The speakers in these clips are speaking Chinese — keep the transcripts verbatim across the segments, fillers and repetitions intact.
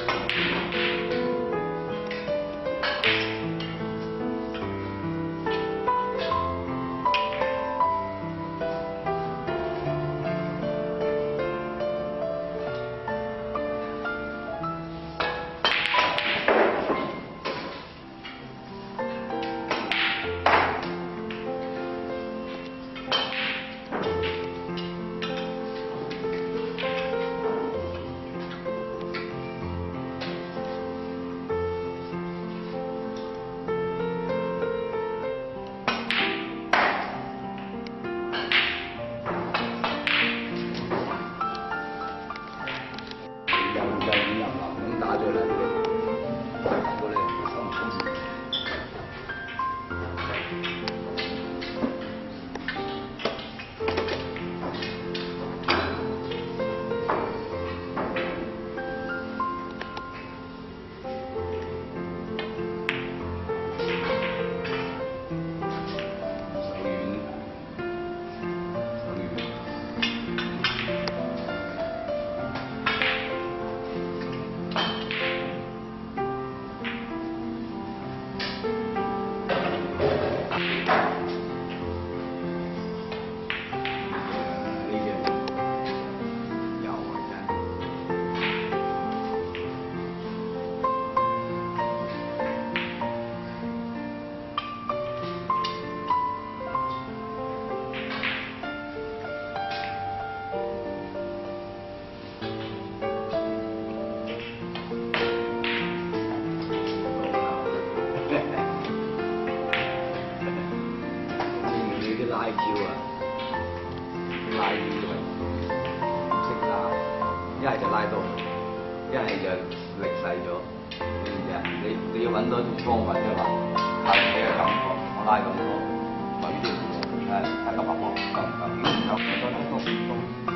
拉椒啊，拉椒啊，唔識拉，一係就拉多，一係就力細咗，知唔知啊？你你要揾到一種方法啫嘛，靠你嘅感覺，我拉咁多，咪呢啲誒睇個白波，咁咁如果唔夠，再拉多咁。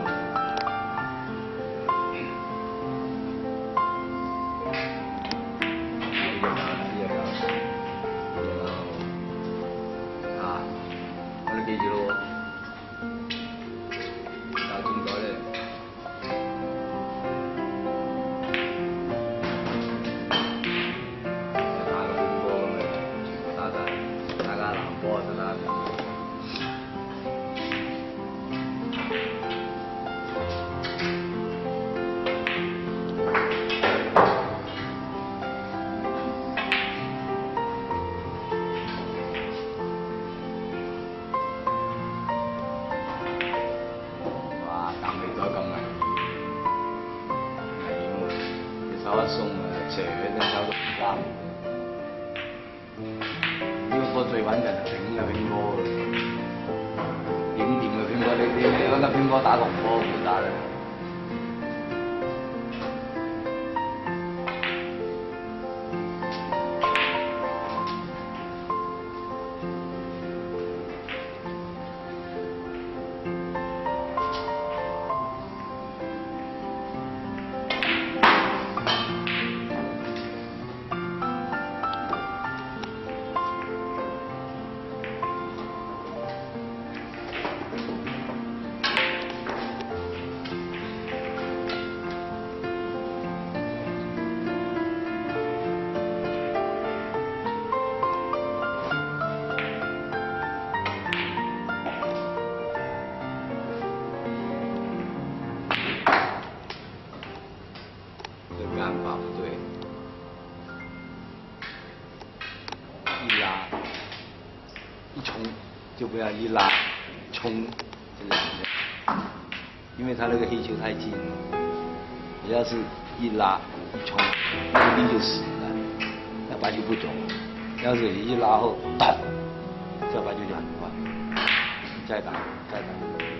記住咯，但係點解咧？打個乒波咁樣，全部打晒，打下藍波得啦。手一鬆啊，斜隻手都唔啱。呢個波最穩陣係頂嘅乒波，點掂嘅乒波？你你你揾個乒波打龍波唔會打咧。按法不对，一拉一冲就不要一拉冲这两个，因为它那个黑球太近了。你要是一拉一冲，那一定就死了，那白球不走。要是你一拉后咚，这白球就很快。你再打，再打。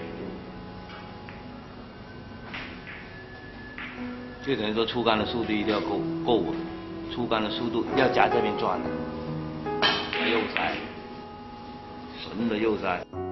就等于说出杆的速度一定要够够稳，出杆的速度要夹这边转的，右塞，顺的右塞。